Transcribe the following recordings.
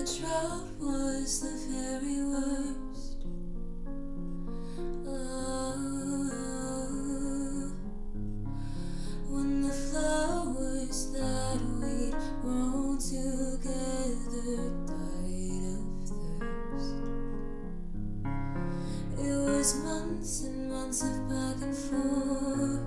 drought was the very worst. When the flowers that we'd grown together died of thirst. It was months and months of back and forth.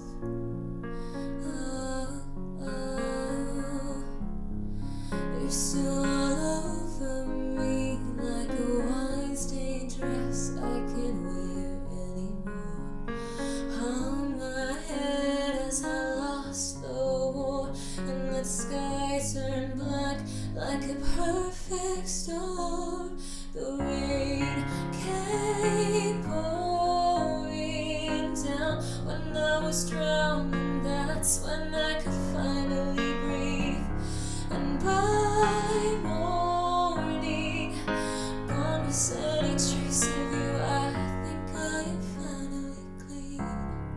You're still all over me like a wine-stained dress I can't wear anymore. Hung my head as I lost the war, and the sky turned black like a perfect storm. The rain came pouring down when I was drowning. That's when I could finally breathe. And by morning, gone with any trace of you, I think I am finally clean.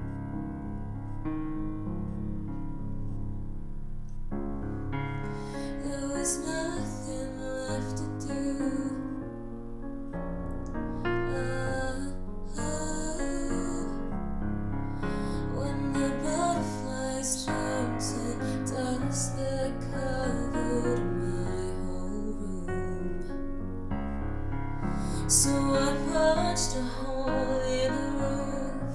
There was nothing left to do. When the butterflies turned to dust that covered my whole room, so I punched a hole in the roof.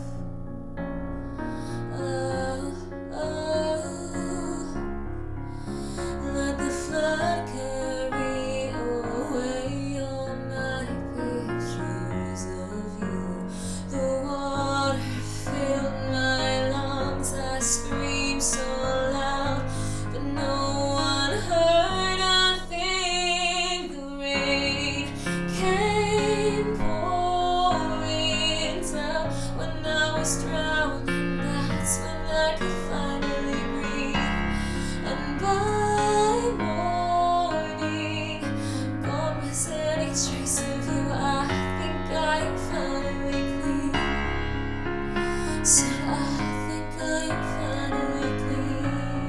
Let the flood carry away all my pictures of you. The water filled my lungs, I screamed so loud, but no one heard a thing. The rain came pouring down when I was drowning. That's when I could finally breathe. And by morning, gone with any trace of you, I think I am finally clean. Said I think I am finally clean.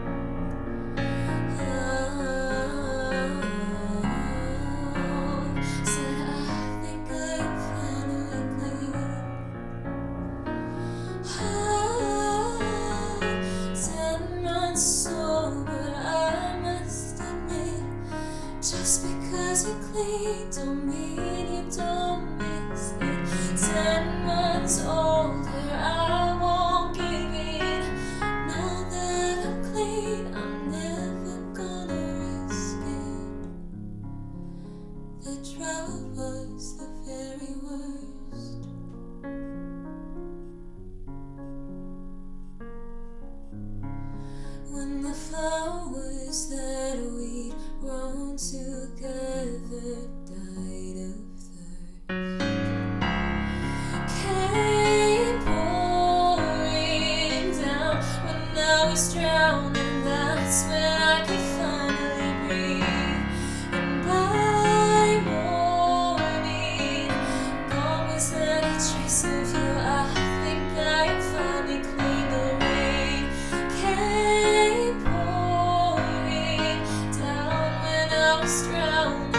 Said I think I am finally clean. 10 months sober, I must admit. Just because you're clean don't mean you don't miss it. 10 months older, I won't give in. Now that I'm clean, I'm never gonna risk it. The drought was the very worst. When the flowers that we'd grown together died of thirst, came pouring down when I was drowning. That's when I could finally breathe. And by morning, gone was any trace of you, I think I am finally clean. The rain came pouring down when I was drowning.